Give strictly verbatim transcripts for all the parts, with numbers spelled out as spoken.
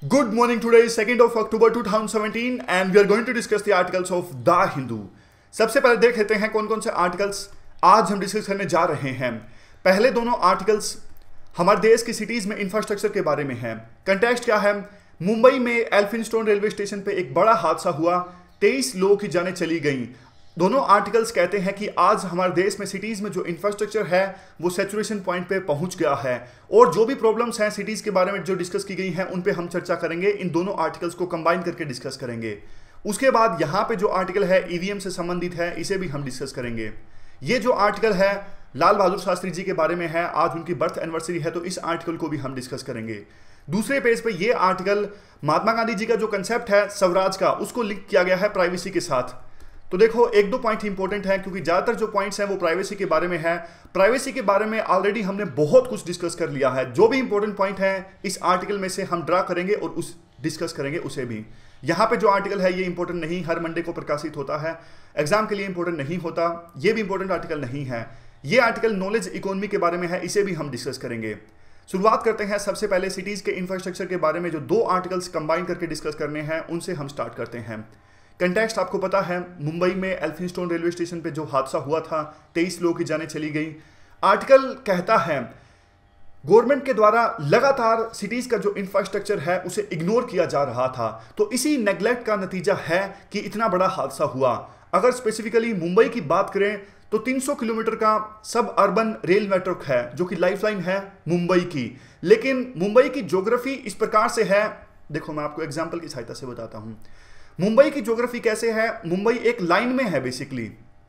Good morning. Today is second of October two thousand seventeen and we are going to discuss the articles of The Hindu. सबसे पहले देख लेते हैं कौन कौन से आर्टिकल्स आज हम डिस्कस करने जा रहे हैं। पहले दोनों आर्टिकल्स हमारे देश की सिटीज में इंफ्रास्ट्रक्चर के बारे में है। कंटेक्स्ट क्या है? मुंबई में एल्फिंस्टोन रेलवे स्टेशन पे एक बड़ा हादसा हुआ, तेईस लोगों की जानें चली गई। दोनों आर्टिकल्स कहते हैं कि आज हमारे देश में सिटीज़ में जो इंफ्रास्ट्रक्चर है वो सैचुरेशन पॉइंट पे पहुंच गया है और जो भी प्रॉब्लम्स हैं सिटीज़ के बारे में जो डिस्कस की गई हैं उन पे हम चर्चा करेंगे। इन दोनों आर्टिकल्स को कंबाइन करके डिस्कस करेंगे। उसके बाद यहाँ पे जो आर्टिकल है ईवीएम से संबंधित है, इसे भी हम डिस्कस करेंगे। ये जो आर्टिकल है लाल बहादुर शास्त्री जी के बारे में है, आज उनकी बर्थ एनिवर्सरी है, तो इस आर्टिकल को भी हम डिस्कस करेंगे। दूसरे पेज पे ये आर्टिकल महात्मा गांधी जी का जो कंसेप्ट है स्वराज का, उसको लिंक किया गया है प्राइवेसी के साथ। तो देखो एक दो पॉइंट इंपॉर्टेंट है क्योंकि ज्यादातर जो पॉइंट्स हैं वो प्राइवेसी के बारे में है। प्राइवेसी के बारे में ऑलरेडी हमने बहुत कुछ डिस्कस कर लिया है। जो भी इंपॉर्टेंट पॉइंट है इस आर्टिकल में से हम ड्रा करेंगे और उस डिस्कस करेंगे उसे भी। यहाँ पे जो आर्टिकल है ये इंपॉर्टेंट नहीं, हर मंडे को प्रकाशित होता है, एग्जाम के लिए इंपॉर्टेंट नहीं होता, ये भी इंपॉर्टेंट आर्टिकल नहीं है। ये आर्टिकल नॉलेज इकोनॉमी के बारे में है, इसे भी हम डिस्कस करेंगे। शुरुआत करते हैं सबसे पहले सिटीज के इंफ्रास्ट्रक्चर के बारे में। जो दो आर्टिकल्स कंबाइन करके डिस्कस करने हैं उनसे हम स्टार्ट करते हैं। कंटेक्स्ट आपको पता है, मुंबई में एल्फिंस्टोन रेलवे स्टेशन पे जो हादसा हुआ था, तेईस लोगों की जानें चली गई। आर्टिकल कहता है गवर्नमेंट के द्वारा लगातार सिटीज का जो इंफ्रास्ट्रक्चर है उसे इग्नोर किया जा रहा था, तो इसी नेग्लेक्ट का नतीजा है कि इतना बड़ा हादसा हुआ। अगर स्पेसिफिकली मुंबई की बात करें तो तीन सौ किलोमीटर का सब अर्बन रेल नेटवर्क है जो कि लाइफलाइन है मुंबई की। लेकिन मुंबई की ज्योग्राफी इस प्रकार से है, देखो मैं आपको एग्जाम्पल की सहायता से बताता हूं। मुंबई की ज्योग्राफी कैसे है? मुंबई एक लाइन में है बेसिकली।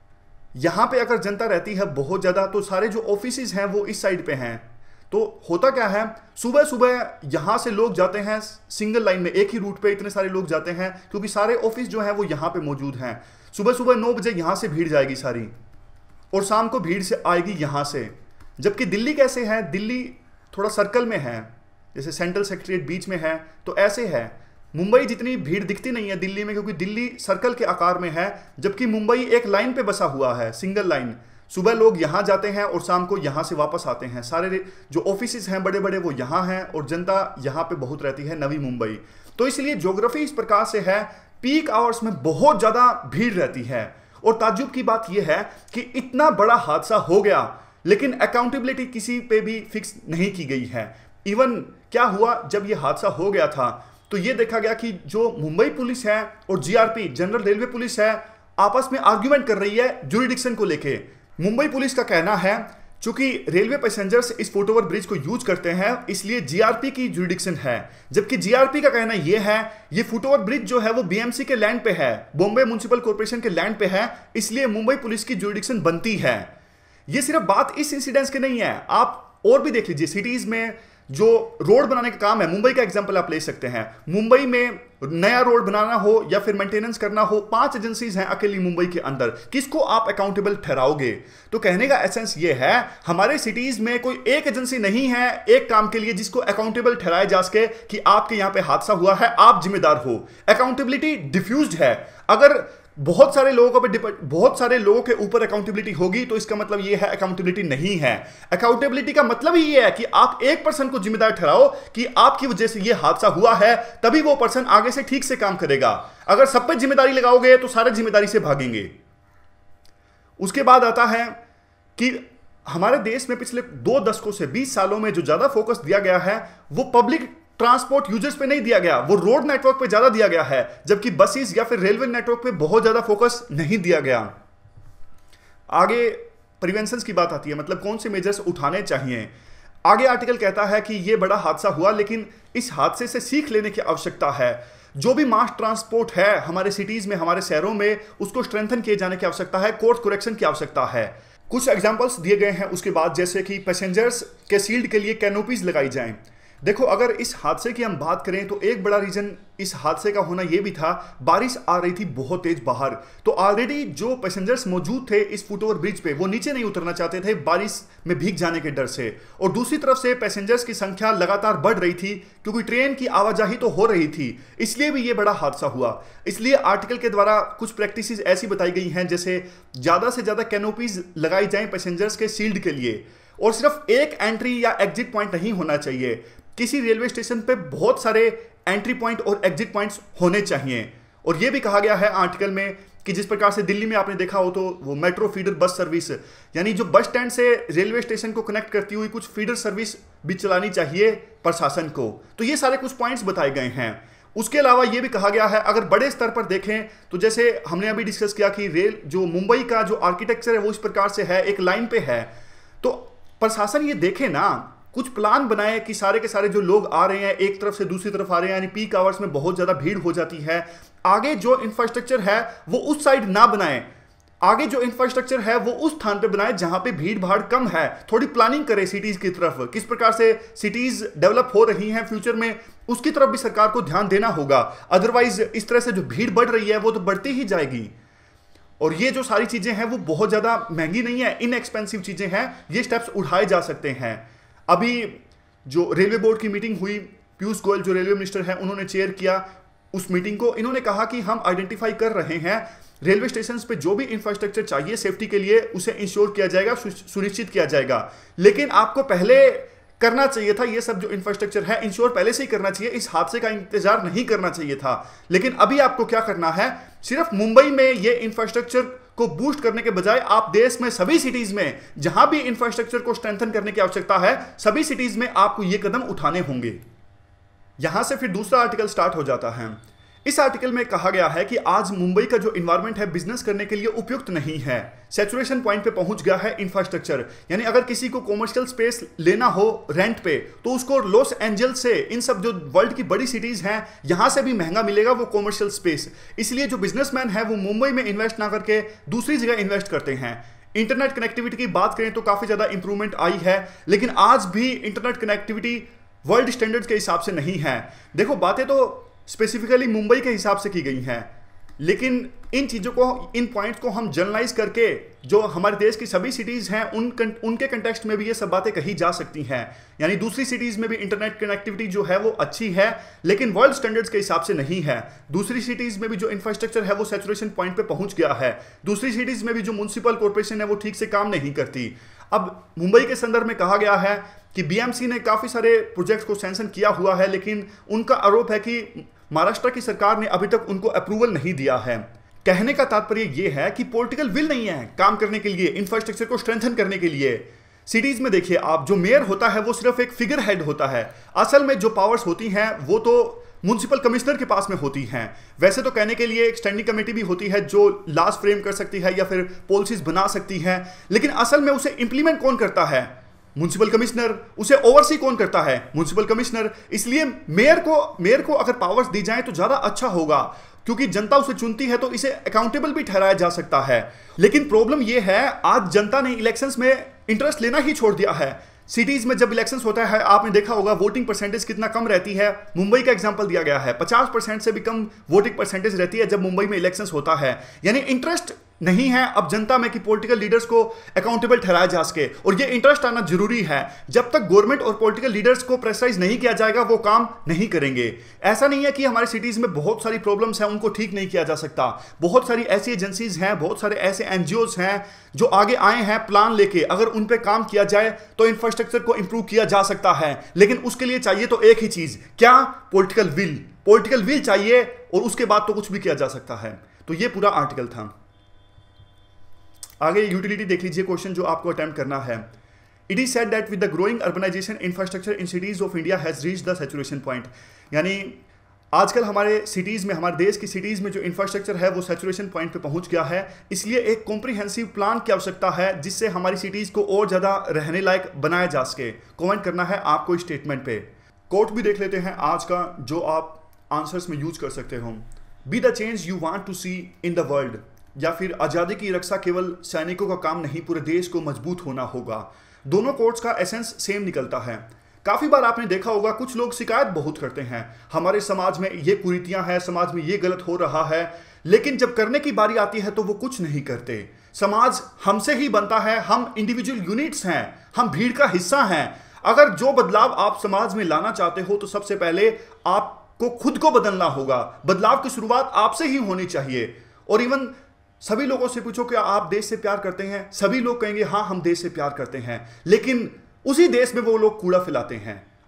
यहां पे अगर जनता रहती है बहुत ज्यादा तो सारे जो ऑफिसेज हैं वो इस साइड पे हैं। तो होता क्या है, सुबह सुबह यहां से लोग जाते हैं सिंगल लाइन में, एक ही रूट पे इतने सारे लोग जाते हैं क्योंकि सारे ऑफिस जो हैं वो यहां पे मौजूद हैं। सुबह सुबह नौ बजे यहां से भीड़ जाएगी सारी और शाम को भीड़ से आएगी यहां से। जबकि दिल्ली कैसे है, दिल्ली थोड़ा सर्कल में है, जैसे सेंट्रल सेक्रेटरीट बीच में है, तो ऐसे है। मुंबई जितनी भीड़ दिखती नहीं है दिल्ली में क्योंकि दिल्ली सर्कल के आकार में है, जबकि मुंबई एक लाइन पे बसा हुआ है, सिंगल लाइन। सुबह लोग यहां जाते हैं और शाम को यहां से वापस आते हैं। सारे जो ऑफिसेज हैं बड़े बड़े वो यहां हैं और जनता यहां पे बहुत रहती है, नवी मुंबई। तो इसलिए ज्योग्राफी इस प्रकार से है, पीक आवर्स में बहुत ज्यादा भीड़ रहती है। और ताज्जुब की बात यह है कि इतना बड़ा हादसा हो गया लेकिन अकाउंटेबिलिटी किसी पे भी फिक्स नहीं की गई है। इवन क्या हुआ, जब यह हादसा हो गया था तो यह देखा गया कि जो मुंबई पुलिस है और जीआरपी जनरल रेलवे पुलिस है आपस में आर्ग्यूमेंट कर रही है ज्यूरिडिक्शन को लेके। मुंबई पुलिस का कहना है चूंकि रेलवे पैसेंजर्स इस फुटओवर ब्रिज को यूज करते हैं इसलिए जीआरपी की ज्यूरिडिक्शन है, जबकि जीआरपी का कहना यह है ये फुटओवर ब्रिज जो है वो बीएमसी के लैंड पे है, बॉम्बे म्युनिसिपल कॉर्पोरेशन के लैंड पे है, इसलिए मुंबई पुलिस की ज्यूरिडिक्शन बनती है। ये सिर्फ बात इस इंसिडेंट्स की नहीं है, आप और भी देख लीजिए। सिटीज में जो रोड बनाने का काम है, मुंबई का एग्जांपल आप ले सकते हैं। मुंबई में नया रोड बनाना हो या फिर मेंटेनेंस करना हो, पांच एजेंसीज हैं अकेली मुंबई के अंदर। किसको आप अकाउंटेबल ठहराओगे? तो कहने का एसेंस ये है हमारे सिटीज में कोई एक एजेंसी नहीं है एक काम के लिए जिसको अकाउंटेबल ठहराया जा सके कि आपके यहां पे हादसा हुआ है, आप जिम्मेदार हो। अकाउंटेबिलिटी डिफ्यूज्ड है। अगर बहुत सारे लोगों पे बहुत सारे लोगों के ऊपर अकाउंटेबिलिटी होगी तो इसका मतलब यह है अकाउंटेबिलिटी नहीं है। अकाउंटेबिलिटी का मतलब ही यह है कि आप एक पर्सन को जिम्मेदार ठहराओ कि आपकी वजह से यह हादसा हुआ है, तभी वो पर्सन आगे से ठीक से काम करेगा। अगर सब पे जिम्मेदारी लगाओगे तो सारे जिम्मेदारी से भागेंगे। उसके बाद आता है कि हमारे देश में पिछले दो दशकों से बीस सालों में जो ज्यादा फोकस दिया गया है वो पब्लिक ट्रांसपोर्ट यूजर्स पे नहीं दिया गया, वो रोड नेटवर्क पे ज्यादा दिया गया है, जबकि बसेस या फिर रेलवे नेटवर्क पे बहुत ज्यादा फोकस नहीं दिया गया। आगे प्रिवेंशन की बात आती है, मतलब कौन से मेजर्स उठाने चाहिए। आगे आर्टिकल कहता है कि ये बड़ा हादसा हुआ लेकिन इस हादसे से सीख लेने की आवश्यकता है। जो भी मास ट्रांसपोर्ट है हमारे सिटीज में, हमारे शहरों में, उसको स्ट्रेंथन किए जाने की आवश्यकता है, कोर्स करेक्शन की आवश्यकता है। कुछ एग्जाम्पल्स दिए गए हैं उसके बाद, जैसे कि पैसेंजर्स के शील्ड के लिए कैनोपीज लगाई जाएं। देखो अगर इस हादसे की हम बात करें तो एक बड़ा रीजन इस हादसे का होना यह भी था, बारिश आ रही थी बहुत तेज बाहर, तो ऑलरेडी जो पैसेंजर्स मौजूद थे इस फुटओवर ब्रिज पे वो नीचे नहीं उतरना चाहते थे बारिश में भीग जाने के डर से। और दूसरी तरफ से पैसेंजर्स की संख्या लगातार बढ़ रही थी क्योंकि ट्रेन की आवाजाही तो हो रही थी, इसलिए भी ये बड़ा हादसा हुआ। इसलिए आर्टिकल के द्वारा कुछ प्रैक्टिसेस ऐसी बताई गई हैं जैसे ज्यादा से ज्यादा कैनोपीज लगाई जाएं पैसेंजर्स के शील्ड के लिए, और सिर्फ एक एंट्री या एग्जिट पॉइंट नहीं होना चाहिए। किसी रेलवे स्टेशन पे बहुत सारे एंट्री पॉइंट और एग्जिट पॉइंट्स होने चाहिए। और यह भी कहा गया है आर्टिकल में कि जिस प्रकार से दिल्ली में आपने देखा हो तो वो मेट्रो फीडर बस सर्विस, यानी जो बस स्टैंड से रेलवे स्टेशन को कनेक्ट करती हुई कुछ फीडर सर्विस भी चलानी चाहिए प्रशासन को। तो ये सारे कुछ पॉइंट्स बताए गए हैं। उसके अलावा ये भी कहा गया है, अगर बड़े स्तर पर देखें तो जैसे हमने अभी डिस्कस किया कि रेल जो मुंबई का जो आर्किटेक्चर है वो इस प्रकार से है, एक लाइन पे है, तो प्रशासन ये देखे ना, कुछ प्लान बनाए कि सारे के सारे जो लोग आ रहे हैं एक तरफ से दूसरी तरफ आ रहे हैं, यानी पीक आवर्स में बहुत ज्यादा भीड़ हो जाती है, आगे जो इंफ्रास्ट्रक्चर है वो उस साइड ना बनाए, आगे जो इंफ्रास्ट्रक्चर है वो उस स्थान पे बनाए जहां पे भीड़ भाड़ कम है। थोड़ी प्लानिंग करे सिटीज की तरफ, किस प्रकार से सिटीज डेवलप हो रही हैं फ्यूचर में, उसकी तरफ भी सरकार को ध्यान देना होगा। अदरवाइज इस तरह से जो भीड़ बढ़ रही है वो तो बढ़ती ही जाएगी। और ये जो सारी चीजें हैं वो बहुत ज्यादा महंगी नहीं है, इनएक्सपेंसिव चीजें हैं, ये स्टेप्स उठाए जा सकते हैं। अभी जो रेलवे बोर्ड की मीटिंग हुई, पीयूष गोयल जो रेलवे मिनिस्टर हैं उन्होंने चेयर किया उस मीटिंग को। इन्होंने कहा कि हम आइडेंटिफाई कर रहे हैं रेलवे स्टेशन पे जो भी इंफ्रास्ट्रक्चर चाहिए सेफ्टी के लिए उसे इंश्योर किया जाएगा, सुनिश्चित किया जाएगा। लेकिन आपको पहले करना चाहिए था ये सब जो इंफ्रास्ट्रक्चर है इंश्योर पहले से ही करना चाहिए, इस हादसे का इंतजार नहीं करना चाहिए था। लेकिन अभी आपको क्या करना है, सिर्फ मुंबई में ये इंफ्रास्ट्रक्चर को बूस्ट करने के बजाय आप देश में सभी सिटीज में जहां भी इंफ्रास्ट्रक्चर को स्ट्रेंथन करने की आवश्यकता है सभी सिटीज में आपको ये कदम उठाने होंगे। यहां से फिर दूसरा आर्टिकल स्टार्ट हो जाता है। इस आर्टिकल में कहा गया है कि आज मुंबई का जो इन्वायरमेंट है बिजनेस करने के लिए उपयुक्त नहीं है, सैचुरेशन पॉइंट पे पहुंच गया है इंफ्रास्ट्रक्चर। यानी अगर किसी को कॉमर्शियल स्पेस लेना हो रेंट पे तो उसको लॉस एंजल्स से, इन सब जो वर्ल्ड की बड़ी सिटीज हैं यहां से भी महंगा मिलेगा वो कॉमर्शियल स्पेस। इसलिए जो बिजनेसमैन है वो मुंबई में इन्वेस्ट ना करके दूसरी जगह इन्वेस्ट करते हैं। इंटरनेट कनेक्टिविटी की बात करें तो काफी ज्यादा इंप्रूवमेंट आई है, लेकिन आज भी इंटरनेट कनेक्टिविटी वर्ल्ड स्टैंडर्ड्स के हिसाब से नहीं है। देखो बातें तो स्पेसिफिकली मुंबई के हिसाब से की गई हैं, लेकिन इन चीज़ों को, इन पॉइंट्स को हम जनरलाइज करके जो हमारे देश की सभी सिटीज़ हैं उन उनके कंटेक्स्ट में भी ये सब बातें कही जा सकती हैं। यानी दूसरी सिटीज़ में भी इंटरनेट कनेक्टिविटी जो है वो अच्छी है, लेकिन वर्ल्ड स्टैंडर्ड्स के हिसाब से नहीं है। दूसरी सिटीज़ में भी जो इंफ्रास्ट्रक्चर है वो सैचुरेशन पॉइंट पे पहुंच गया है। दूसरी सिटीज़ में भी जो म्युनिसिपल कॉर्पोरेशन है वो ठीक से काम नहीं करती। अब मुंबई के संदर्भ में कहा गया है कि बीएमसी ने काफ़ी सारे प्रोजेक्ट्स को सैंक्शन किया हुआ है, लेकिन उनका आरोप है कि महाराष्ट्र की सरकार ने अभी तक उनको अप्रूवल नहीं दिया है। कहने का तात्पर्य यह है कि पॉलिटिकल विल नहीं है काम करने के लिए, इंफ्रास्ट्रक्चर को स्ट्रेंथन करने के लिए। सिटीज में देखिए आप, जो मेयर होता है वो सिर्फ एक फिगर हेड होता है, असल में जो पावर्स होती हैं वो तो म्युनिसिपल कमिश्नर के पास में होती हैं। वैसे तो कहने के लिए एक स्टैंडिंग कमेटी भी होती है जो लॉज फ्रेम कर सकती है या फिर पॉलिसीज बना सकती है, लेकिन असल में उसे इंप्लीमेंट कौन करता है? Municipal commissioner. उसे ओवरसी कौन करता है? Municipal commissioner. इसलिए मेयर को मेयर को अगर पावर्स दी जाए तो ज्यादा अच्छा होगा, क्योंकि जनता उसे चुनती है तो इसे अकाउंटेबल भी ठहराया जा सकता है। लेकिन प्रॉब्लम यह है आज जनता ने इलेक्शंस में इंटरेस्ट लेना ही छोड़ दिया है। सिटीज में जब इलेक्शंस होता है आपने देखा होगा वोटिंग परसेंटेज कितना कम रहती है। मुंबई का एग्जांपल दिया गया है, पचास परसेंट से भी कम वोटिंग परसेंटेज रहती है जब मुंबई में इलेक्शंस होता है। यानी इंटरेस्ट नहीं है अब जनता में कि पॉलिटिकल लीडर्स को अकाउंटेबल ठहराया जा सके, और ये इंटरेस्ट आना जरूरी है। जब तक गवर्नमेंट और पॉलिटिकल लीडर्स को प्रेशराइज नहीं किया जाएगा वो काम नहीं करेंगे। ऐसा नहीं है कि हमारे सिटीज में बहुत सारी प्रॉब्लम्स हैं उनको ठीक नहीं किया जा सकता। बहुत सारी ऐसी एजेंसीज हैं, बहुत सारे ऐसे एनजीओज हैं जो आगे आए हैं प्लान लेके, अगर उन पे काम किया जाए तो इंफ्रास्ट्रक्चर को इंप्रूव किया जा सकता है। लेकिन उसके लिए चाहिए तो एक ही चीज, क्या? Political will. पॉलिटिकल विल चाहिए और उसके बाद तो कुछ भी किया जा सकता है। तो ये पूरा आर्टिकल था। आगे यूटिलिटी देख लीजिए, क्वेश्चन जो आपको अटेम्प्ट करना है। It is said that with the growing urbanisation infrastructure in cities of India has reached the saturation point. यानी आजकल हमारे सिटीज में, हमारे देश की सिटीज में जो इंफ्रास्ट्रक्चर है वो सैचुरेशन पॉइंट पे पहुंच गया है। इसलिए एक कॉम्प्रिहेंसिव प्लान की आवश्यकता है जिससे हमारी सिटीज को और ज्यादा रहने लायक बनाया जा सके। कमेंट करना है आपको इस स्टेटमेंट पे। कोट भी देख लेते हैं आज का जो आप आंसर्स में यूज कर सकते हो। Be the change you want to see in the world, या फिर आज़ादी की रक्षा केवल सैनिकों का काम नहीं, पूरे देश को मजबूत होना होगा। दोनों कोट्स का एसेंस सेम निकलता है। काफ़ी बार आपने देखा होगा कुछ लोग शिकायत बहुत करते हैं, हमारे समाज में ये कुरीतियां हैं, समाज में ये गलत हो रहा है, लेकिन जब करने की बारी आती है तो वो कुछ नहीं करते। समाज हमसे ही बनता है, हम इंडिविजुअल यूनिट्स हैं, हम भीड़ का हिस्सा हैं। अगर जो बदलाव आप समाज में लाना चाहते हो तो सबसे पहले आपको खुद को बदलना होगा। बदलाव की शुरुआत आपसे ही होनी चाहिए। और इवन सभी लोगों से पूछो कि आप देश से प्यार करते हैं, सभी लोग कहेंगे हाँ हम देश से प्यार करते हैं, लेकिन उसी देश में वो लोग कूड़ा फैलाते हैं।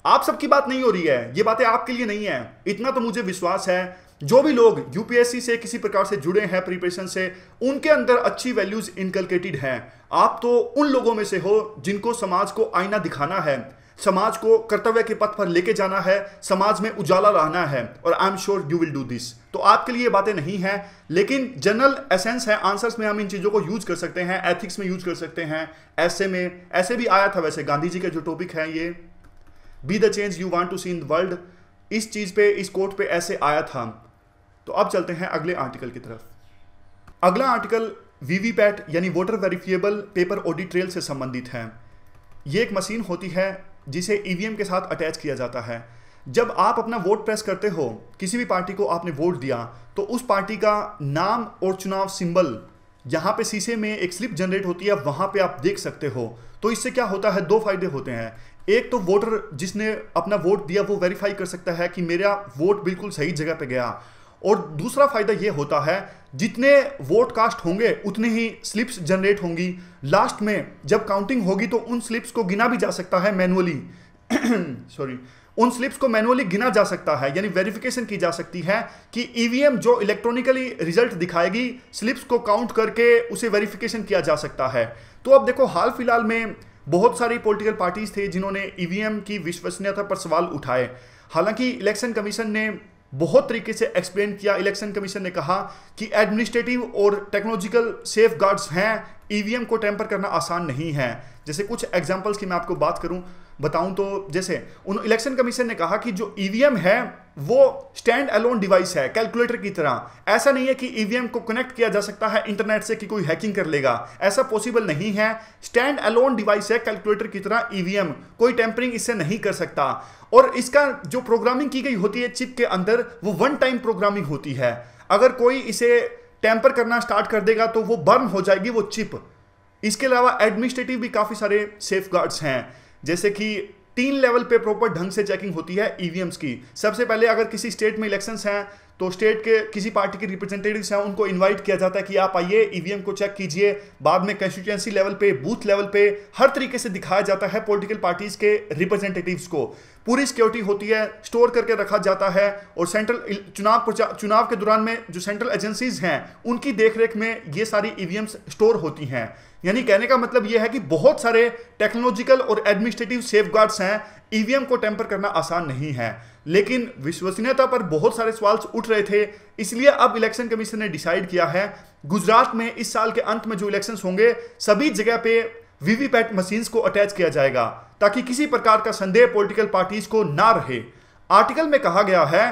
आप सबकी बात नहीं हो रही है, ये बातें आपके लिए नहीं है, इतना तो मुझे विश्वास है। जो भी लोग यूपीएससी से किसी प्रकार से जुड़े हैं प्रिपरेशन से, उनके अंदर अच्छी वैल्यूज इनकलकेटेड हैं। आप तो उन लोगों में से हो जिनको समाज को आईना दिखाना है, समाज को कर्तव्य के पथ पर लेके जाना है, समाज में उजाला लाना है, और I am sure you will do this. तो आपके लिए ये बातें नहीं हैं, लेकिन जनरल एसेंस है, आंसर्स में हम इन चीज़ों को यूज कर सकते हैं, एथिक्स में यूज कर सकते हैं, ऐसे में ऐसे भी आया था। वैसे गांधी जी का जो टॉपिक है ये be the change you want to see in the world, इस चीज़ पे, इस कोट पे ऐसे आया था। तो अब चलते हैं अगले आर्टिकल की तरफ। अगला आर्टिकल वीवीपैट यानी voter verifiable paper audit trail से संबंधित है। ये एक मशीन होती है जिसे ईवीएम के साथ अटैच किया जाता है। जब आप अपना वोट प्रेस करते हो, किसी भी पार्टी को आपने वोट दिया, तो उस पार्टी का नाम और चुनाव सिंबल यहाँ पे शीशे में एक स्लिप जनरेट होती है, वहाँ पे आप देख सकते हो। तो इससे क्या होता है, दो फायदे होते हैं। एक तो वोटर जिसने अपना वोट दिया वो वेरीफाई कर सकता है कि मेरा वोट बिल्कुल सही जगह पे गया, और दूसरा फायदा ये होता है जितने वोट कास्ट होंगे उतने ही स्लिप्स जनरेट होंगी। लास्ट में जब काउंटिंग होगी तो उन स्लिप्स को गिना भी जा सकता है मैनुअली सॉरी उन स्लिप्स को मैनुअली गिना जा सकता है, यानी वेरिफिकेशन की जा सकती है कि ईवीएम जो इलेक्ट्रॉनिकली रिजल्ट दिखाएगी, स्लिप्स को काउंट करके उसे वेरिफिकेशन किया जा सकता है। तो अब देखो, हाल फिलहाल में बहुत सारी पॉलिटिकल पार्टीज थे जिन्होंने ईवीएम की विश्वसनीयता पर सवाल उठाए। हालांकि इलेक्शन कमीशन ने बहुत तरीके से एक्सप्लेन किया। इलेक्शन कमीशन ने कहा कि एडमिनिस्ट्रेटिव और टेक्नोलॉजिकल सेफ गार्ड्स हैं, ईवीएम को टेम्पर करना आसान नहीं है। जैसे कुछ एग्जांपल्स की मैं आपको बात करूं बताऊं तो, जैसे उन इलेक्शन कमीशन ने कहा कि जो ईवीएम है वो स्टैंड अलोन डिवाइस है, कैलकुलेटर की तरह। ऐसा नहीं है कि ईवीएम को कनेक्ट किया जा सकता है इंटरनेट से कि कोई हैकिंग कर लेगा, ऐसा पॉसिबल नहीं है। स्टैंड अलोन डिवाइस है, कैलकुलेटर की तरह ईवीएम, कोई टेम्परिंग इससे नहीं कर सकता। और इसका जो प्रोग्रामिंग की गई होती है चिप के अंदर, वो वन टाइम प्रोग्रामिंग होती है। अगर कोई इसे टेम्पर करना स्टार्ट कर देगा तो वो बर्न हो जाएगी वो चिप। इसके अलावा एडमिनिस्ट्रेटिव भी काफी सारे सेफ गार्ड्स हैं, जैसे कि तीन लेवल पे प्रॉपर ढंग से चेकिंग होती है ईवीएम्स की। सबसे पहले अगर किसी स्टेट में इलेक्शंस हैं तो स्टेट के किसी पार्टी के रिप्रेजेंटेटिव्स हैं, उनको इनवाइट किया जाता है कि आप आइए ईवीएम को चेक कीजिए। बाद में कंस्टिट्यूएंसी लेवल पे, बूथ लेवल पे हर तरीके से दिखाया जाता है पॉलिटिकल पार्टीज के रिप्रेजेंटेटिव्स को। पूरी सिक्योरिटी होती है, स्टोर करके रखा जाता है, और सेंट्रल चुनाव चुनाव के दौरान में जो सेंट्रल एजेंसीज हैं उनकी देखरेख में ये सारी ईवीएम्स स्टोर होती हैं। यानी कहने का मतलब यह है कि बहुत सारे टेक्नोलॉजिकल और एडमिनिस्ट्रेटिव सेफगार्ड्स हैं। ईवीएम को टेम्पर करना आसान नहीं है, लेकिन विश्वसनीयता पर बहुत सारे सवाल उठ रहे थे। इसलिए अब इलेक्शन कमीशन ने डिसाइड किया है, गुजरात में इस साल के अंत में जो इलेक्शंस होंगे, सभी जगह पे वीवीपैट मशीन्स को अटैच किया जाएगा, ताकि किसी प्रकार का संदेह पॉलिटिकल पार्टीज को ना रहे। आर्टिकल में कहा गया है,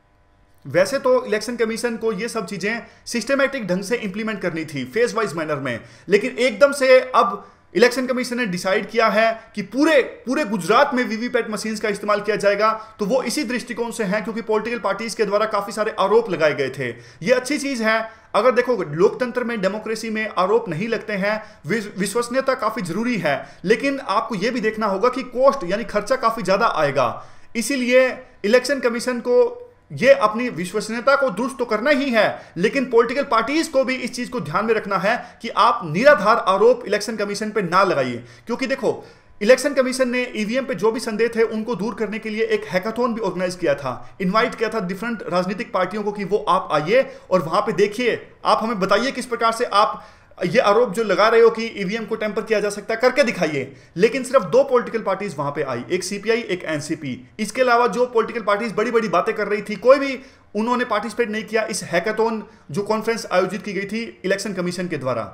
वैसे तो इलेक्शन कमीशन को ये सब चीजें सिस्टमैटिक ढंग से इंप्लीमेंट करनी थी, फेज वाइज मैनर में, लेकिन एकदम से अब इलेक्शन कमीशन ने डिसाइड किया है कि पूरे पूरे गुजरात में वीवीपैट मशीन्स का इस्तेमाल किया जाएगा। तो वो इसी दृष्टिकोण से है क्योंकि पॉलिटिकल पार्टीज के द्वारा काफी सारे आरोप लगाए गए थे। ये अच्छी चीज है। अगर देखो, लोकतंत्र में, डेमोक्रेसी में आरोप नहीं लगते हैं, विश्वसनीयता काफी जरूरी है, लेकिन आपको यह भी देखना होगा कि कॉस्ट यानी खर्चा काफी ज्यादा आएगा। इसीलिए इलेक्शन कमीशन को ये अपनी विश्वसनीयता को दुरुस्त तो करना ही है, लेकिन पॉलिटिकल पार्टीज को भी इस चीज को ध्यान में रखना है कि आप निराधार आरोप इलेक्शन कमीशन पे ना लगाइए। क्योंकि देखो, इलेक्शन कमीशन ने ईवीएम पे जो भी संदेह थे उनको दूर करने के लिए एक हैकाथॉन भी ऑर्गेनाइज किया था, इनवाइट किया था डिफरेंट राजनीतिक पार्टियों को कि वो आप आइए और वहां पे देखिए, आप हमें बताइए किस प्रकार से आप ये आरोप जो लगा रहे हो कि ईवीएम को टेम्पर किया जा सकता है, करके दिखाइए। लेकिन सिर्फ दो पॉलिटिकल पार्टीज वहां पे आई, एक सीपीआई, एक एनसीपी। इसके अलावा जो पॉलिटिकल पार्टीज बड़ी बड़ी बातें कर रही थी, कोई भी उन्होंने पार्टिसिपेट नहीं किया इस हैकाथॉन जो कॉन्फ्रेंस आयोजित की गई थी इलेक्शन कमीशन के द्वारा।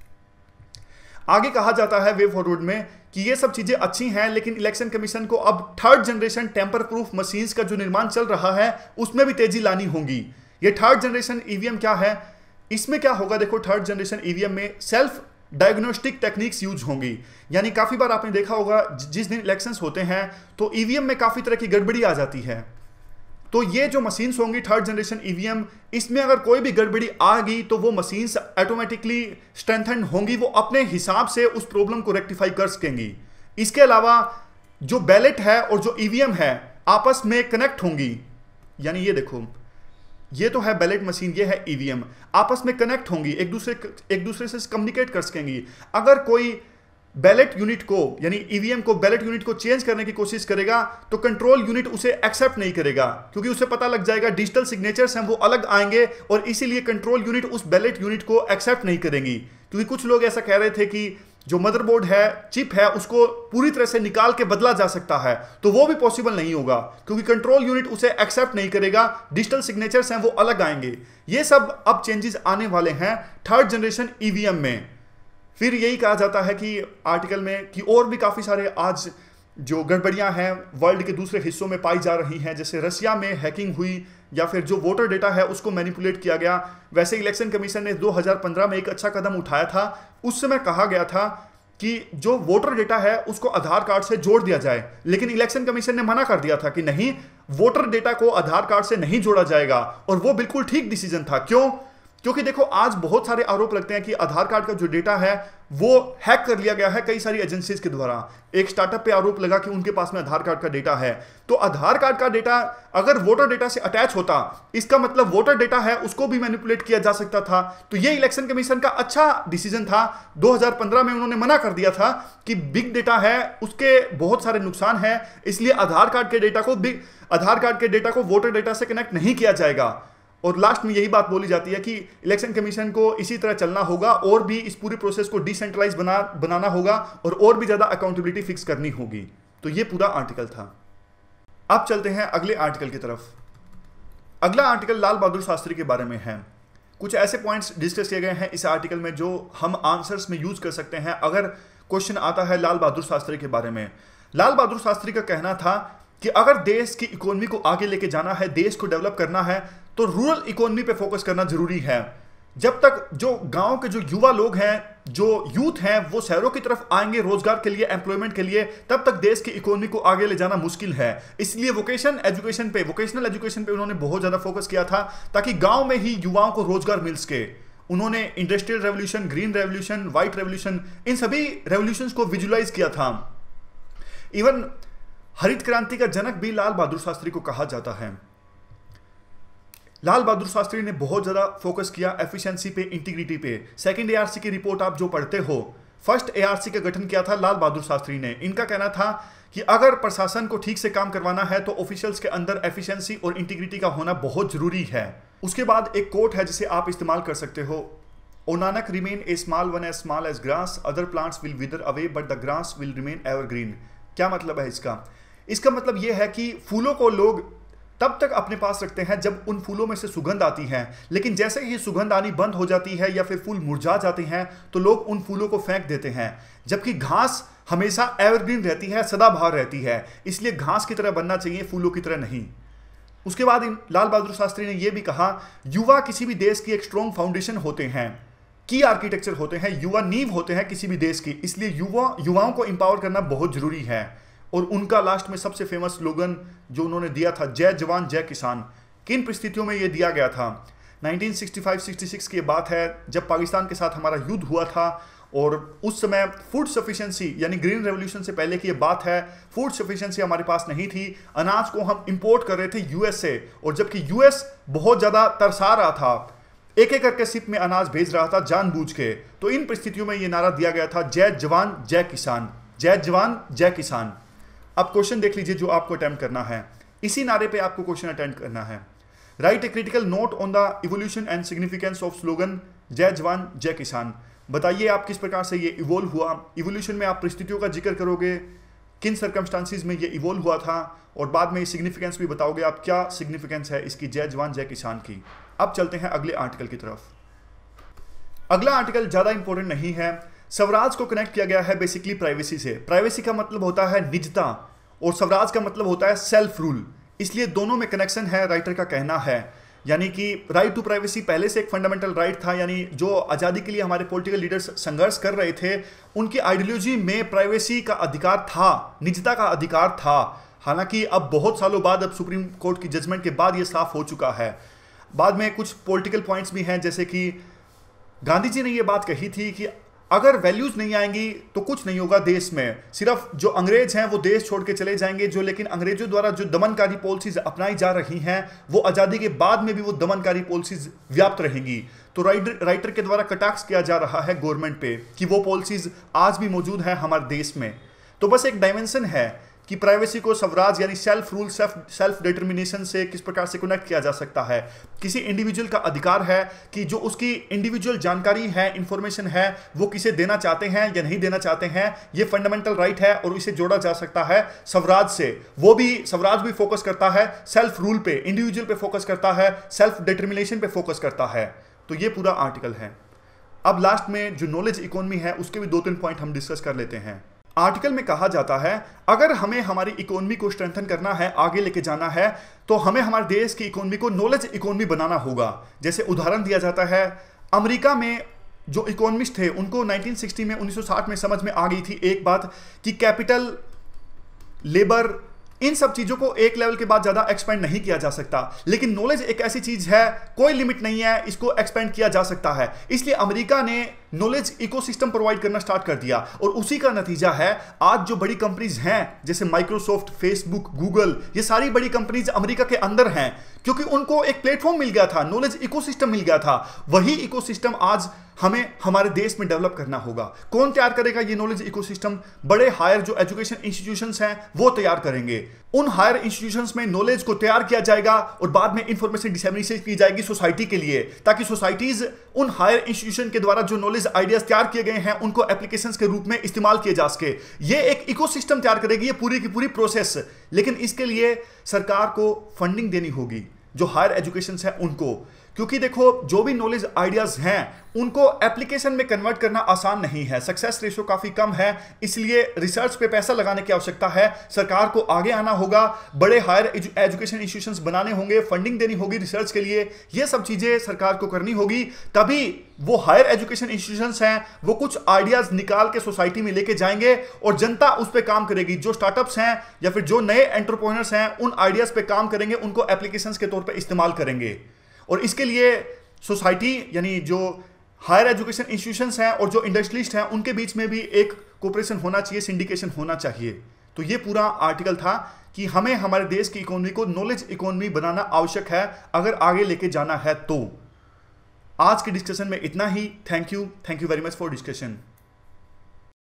आगे कहा जाता है वे फॉरवर्ड में कि ये सब चीजें अच्छी हैं, लेकिन इलेक्शन कमीशन को अब third generation tamper proof machines का जो निर्माण चल रहा है उसमें भी तेजी लानी होगी। ये थर्ड जनरेशन ईवीएम क्या है, इसमें क्या होगा, देखो, थर्ड जनरेशन ईवीएम में सेल्फ डायग्नोस्टिक टेक्निक्स यूज होंगी। यानी काफी बार आपने देखा होगा जिस दिन इलेक्शंस होते हैं तो ईवीएम में काफी तरह की गड़बड़ी आ जाती है। तो ये जो मशीन्स होंगी थर्ड जनरेशन ईवीएम, इसमें अगर कोई भी गड़बड़ी आ गई तो वो मशीन्स ऑटोमेटिकली स्ट्रेंथन होंगी, वो अपने हिसाब से उस प्रॉब्लम को रेक्टिफाई कर सकेंगी। इसके अलावा जो बैलेट है और जो ईवीएम है आपस में कनेक्ट होंगी। यानी ये देखो, ये तो है बैलेट मशीन, ये है ईवीएम, आपस में कनेक्ट होंगी, एक दूसरे एक दूसरे से कम्युनिकेट कर सकेंगी। अगर कोई बैलेट यूनिट को यानी ईवीएम को बैलेट यूनिट को चेंज करने की कोशिश करेगा तो कंट्रोल यूनिट उसे एक्सेप्ट नहीं करेगा, क्योंकि उसे पता लग जाएगा डिजिटल सिग्नेचर्स हैं वो अलग आएंगे, और इसीलिए कंट्रोल यूनिट उस बैलेट यूनिट को एक्सेप्ट नहीं करेंगी। क्योंकि कुछ लोग ऐसा कह रहे थे कि जो मदरबोर्ड है, चिप है, उसको पूरी तरह से निकाल के बदला जा सकता है, तो वो भी पॉसिबल नहीं होगा क्योंकि कंट्रोल यूनिट उसे एक्सेप्ट नहीं करेगा, डिजिटल सिग्नेचर्स हैं वो अलग आएंगे। ये सब अब चेंजेस आने वाले हैं थर्ड जनरेशन ईवीएम में। फिर यही कहा जाता है कि आर्टिकल में कि और भी काफ़ी सारे आज जो गड़बड़ियां हैं वर्ल्ड के दूसरे हिस्सों में पाई जा रही हैं, जैसे रसिया में हैकिंग हुई या फिर जो वोटर डेटा है उसको मैनिपुलेट किया गया। वैसे इलेक्शन कमीशन ने दो हज़ार पंद्रह में एक अच्छा कदम उठाया था। उस समय कहा गया था कि जो वोटर डेटा है उसको आधार कार्ड से जोड़ दिया जाए, लेकिन इलेक्शन कमीशन ने मना कर दिया था कि नहीं, वोटर डेटा को आधार कार्ड से नहीं जोड़ा जाएगा, और वो बिल्कुल ठीक डिसीजन था। क्यों? क्योंकि देखो आज बहुत सारे आरोप लगते हैं कि आधार कार्ड का जो डेटा है वो हैक कर लिया गया है कई सारी एजेंसीज के द्वारा। एक स्टार्टअप पे आरोप लगा कि उनके पास में आधार कार्ड का डेटा है, तो आधार कार्ड का डेटा अगर वोटर डेटा से अटैच होता, इसका मतलब वोटर डेटा है उसको भी मैनिपुलेट किया जा सकता था। तो ये इलेक्शन कमीशन का अच्छा डिसीजन था। दो हज़ार पंद्रह में उन्होंने मना कर दिया था कि बिग डेटा है उसके बहुत सारे नुकसान है, इसलिए आधार कार्ड के डेटा को बिग आधार कार्ड के डेटा को वोटर डेटा से कनेक्ट नहीं किया जाएगा। और लास्ट में यही बात बोली जाती है कि इलेक्शन कमीशन को इसी तरह चलना होगा और भी इस पूरी प्रोसेस को डिसेंट्रलाइज बना बनाना होगा और और भी ज़्यादा अकाउंटेबिलिटी फिक्स करनी होगी। तो ये पूरा आर्टिकल था। अब चलते हैं अगले आर्टिकल की तरफ। अगला आर्टिकल लाल बहादुर शास्त्री के बारे में है। कुछ ऐसे पॉइंट्स डिस्कस किए गए हैं इस आर्टिकल में जो हम आंसर्स में यूज कर सकते हैं अगर क्वेश्चन आता है लाल बहादुर शास्त्री के बारे में। लाल बहादुर शास्त्री का कहना था कि अगर देश की इकोनॉमी को आगे लेके जाना है, देश को डेवलप करना है, तो रूरल इकोनॉमी पे फोकस करना जरूरी है। जब तक जो गांव के जो युवा लोग हैं, जो यूथ हैं, वो शहरों की तरफ आएंगे रोजगार के लिए, एम्प्लॉयमेंट के लिए, तब तक देश की इकोनॉमी को आगे ले जाना मुश्किल है। इसलिए वोकेशन एजुकेशन पे वोकेशनल एजुकेशन पे उन्होंने बहुत ज्यादा फोकस किया था ताकि गांव में ही युवाओं को रोजगार मिल सके। उन्होंने industrial revolution, green revolution, white revolution, इन सभी रेवोल्यूशंस को विजुलाइज किया था। इवन हरित क्रांति का जनक भी लाल बहादुर शास्त्री को कहा जाता है। लाल बहादुर शास्त्री ने बहुत ज़्यादा फोकस किया एफिशिएंसी पे, इंटीग्रिटी पे। सेकंड एआरसी की रिपोर्ट आप जो पढ़ते हो, फर्स्ट एआरसी का गठन किया था लाल बहादुर शास्त्री ने। इनका कहना था कि अगर प्रशासन को ठीक से काम करवाना है तो ऑफिशियल्स के अंदर एफिशिएंसी और इंटीग्रिटी का होना बहुत जरूरी है। उसके बाद एक कोट है जिसे आप इस्तेमाल कर सकते हो, O Nanak remain a small one as small as grass, other plants will wither away but the grass will remain evergreen. क्या मतलब है इसका? इसका मतलब यह है कि फूलों को लोग तब तक अपने पास रखते हैं जब उन फूलों में से सुगंध आती है, लेकिन जैसे ही सुगंध आनी बंद हो जाती है या फिर फूल मुरझा जाते हैं तो लोग उन फूलों को फेंक देते हैं। जबकि घास हमेशा एवरग्रीन रहती है, सदाबहार रहती है, इसलिए घास की तरह बनना चाहिए, फूलों की तरह नहीं। उसके बाद लाल बहादुर शास्त्री ने यह भी कहा, युवा किसी भी देश की एक स्ट्रॉन्ग फाउंडेशन होते हैं, की आर्किटेक्चर होते हैं, युवा नींव होते हैं किसी भी देश की, इसलिए युवा युवाओं को एम्पावर करना बहुत जरूरी है। और उनका लास्ट में सबसे फेमस स्लोगन जो उन्होंने दिया था, जय जवान जय किसान। किन परिस्थितियों में यह दिया गया था? Nineteen sixty five sixty six की बात है जब पाकिस्तान के साथ हमारा युद्ध हुआ था, और उस समय फूड सफिशिएंसी यानी ग्रीन रेवोल्यूशन से पहले की ये बात है, फूड सफिशिएंसी हमारे पास नहीं थी। अनाज को हम इंपोर्ट कर रहे थे यूएस से, और जबकि यूएस बहुत ज़्यादा तरसा रहा था, एक एक करके शिप में अनाज भेज रहा था जानबूझ के। तो इन परिस्थितियों में ये नारा दिया गया था, जय जवान जय किसान, जय जवान जय किसान। अब क्वेश्चन देख लीजिए जो आपको अटेम्प्ट करना है, इसी नारे पे आपको क्वेश्चन अटेम्प्ट करना है। Write a critical note on the evolution and significance of slogan Jai Jawan जय किसान। बताइए आप किस प्रकार से ये इवोल्व हुआ। इवोल्यूशन में आप परिस्थितियों का जिक्र करोगे, किन सर्कमस्टांसिस में ये इवोल्व हुआ था, और बाद में सिग्निफिकेंस भी बताओगे आप क्या सिग्निफिकेंस है इसकी जय जवान जय किसान की। अब चलते हैं अगले आर्टिकल की तरफ। अगला आर्टिकल ज़्यादा इंपॉर्टेंट नहीं है। स्वराज को कनेक्ट किया गया है बेसिकली प्राइवेसी से। प्राइवेसी का मतलब होता है निजता और स्वराज का मतलब होता है सेल्फ रूल, इसलिए दोनों में कनेक्शन है, राइटर का कहना है। यानी कि राइट टू प्राइवेसी पहले से एक फंडामेंटल राइट था, यानी जो आज़ादी के लिए हमारे पॉलिटिकल लीडर्स संघर्ष कर रहे थे उनकी आइडियोलॉजी में प्राइवेसी का अधिकार था, निजता का अधिकार था। हालांकि अब बहुत सालों बाद, अब सुप्रीम कोर्ट की जजमेंट के बाद ये साफ हो चुका है। बाद में कुछ पॉलिटिकल पॉइंट्स भी हैं, जैसे कि गांधी जी ने ये बात कही थी कि अगर वैल्यूज नहीं आएंगी तो कुछ नहीं होगा देश में। सिर्फ जो अंग्रेज हैं वो देश छोड़ के चले जाएंगे, जो लेकिन अंग्रेजों द्वारा जो दमनकारी पॉलिसीज अपनाई जा रही हैं वो आजादी के बाद में भी वो दमनकारी पॉलिसीज व्याप्त रहेंगी। तो राइटर राइटर के द्वारा कटाक्ष किया जा रहा है गवर्नमेंट पे कि वो पॉलिसीज आज भी मौजूद है हमारे देश में। तो बस एक डायमेंशन है कि प्राइवेसी को स्वराज यानी self rule self self determination से किस प्रकार से कनेक्ट किया जा सकता है। किसी इंडिविजुअल का अधिकार है कि जो उसकी इंडिविजुअल जानकारी है, इंफॉर्मेशन है, वो किसे देना चाहते हैं या नहीं देना चाहते हैं, ये फंडामेंटल राइट है और इसे जोड़ा जा सकता है स्वराज से। वो भी स्वराज भी फोकस करता है सेल्फ रूल पे, इंडिविजुअल पे फोकस करता है, सेल्फ डिटर्मिनेशन पे फोकस करता है। तो ये पूरा आर्टिकल है। अब लास्ट में जो नॉलेज इकोनॉमी है उसके भी दो तीन पॉइंट हम डिस्कस कर लेते हैं। आर्टिकल में कहा जाता है अगर हमें हमारी इकोनॉमी को स्ट्रेंथन करना है, आगे लेके जाना है, तो हमें हमारे देश की इकोनॉमी को नॉलेज इकोनॉमी बनाना होगा। जैसे उदाहरण दिया जाता है, अमेरिका में जो इकोनॉमिस्ट थे उनको नाइनटीन सिक्सटी में उन्नीस सौ साठ में समझ में आ गई थी एक बात कि कैपिटल, लेबर, इन सब चीजों को एक लेवल के बाद ज्यादा एक्सपेंड नहीं किया जा सकता। लेकिन नॉलेज एक ऐसी चीज है, कोई लिमिट नहीं है, इसको एक्सपेंड किया जा सकता है। इसलिए अमेरिका ने नॉलेज इकोसिस्टम प्रोवाइड करना स्टार्ट कर दिया और उसी का नतीजा है आज जो बड़ी कंपनीज हैं जैसे माइक्रोसॉफ्ट, फेसबुक, गूगल, ये सारी बड़ी कंपनीज अमेरिका के अंदर हैं क्योंकि उनको एक प्लेटफॉर्म मिल गया था, नॉलेज इकोसिस्टम मिल गया था। वही इकोसिस्टम आज हमें हमारे देश में डेवलप करना होगा। कौन तैयार करेगा ये नॉलेज इकोसिस्टम? बड़े हायर जो एजुकेशन इंस्टीट्यूशंस हैं वो तैयार करेंगे। उन हायर इंस्टीट्यूशंस में नॉलेज को तैयार किया जाएगा और बाद में इंफॉर्मेशन डिसेमिनेशन की जाएगी सोसाइटी के लिए, ताकि सोसाइटीज उन हायर इंस्टीट्यूशन के द्वारा जो नॉलेज आइडियाज तैयार किए गए हैं उनको एप्लीकेशंस के रूप में इस्तेमाल किए जा सके। ये एक इकोसिस्टम तैयार करेगी, ये पूरी की पूरी प्रोसेस। लेकिन इसके लिए सरकार को फंडिंग देनी होगी जो हायर एजुकेशन है उनको, क्योंकि देखो जो भी नॉलेज आइडियाज हैं उनको एप्लीकेशन में कन्वर्ट करना आसान नहीं है, सक्सेस रेशियो काफी कम है। इसलिए रिसर्च पे पैसा लगाने की आवश्यकता है। सरकार को आगे आना होगा, बड़े हायर एजुकेशन इंस्टीट्यूशंस बनाने होंगे, फंडिंग देनी होगी रिसर्च के लिए। ये सब चीजें सरकार को करनी होगी, तभी वो हायर एजुकेशन इंस्टीट्यूशंस हैं वो कुछ आइडियाज निकाल के सोसाइटी में लेके जाएंगे और जनता उस पर काम करेगी। जो स्टार्टअप्स हैं या फिर जो नए एंटरप्रेन्योर्स हैं उन आइडियाज पे काम करेंगे, उनको एप्लीकेशंस के तौर पर इस्तेमाल करेंगे। और इसके लिए सोसाइटी यानी जो हायर एजुकेशन इंस्टीट्यूशंस हैं और जो इंडस्ट्रियलिस्ट हैं उनके बीच में भी एक कोऑपरेशन होना चाहिए, सिंडिकेशन होना चाहिए। तो ये पूरा आर्टिकल था कि हमें हमारे देश की इकोनॉमी को नॉलेज इकोनॉमी बनाना आवश्यक है अगर आगे लेके जाना है तो। आज के डिस्कशन में इतना ही। Thank you thank you very much for discussion.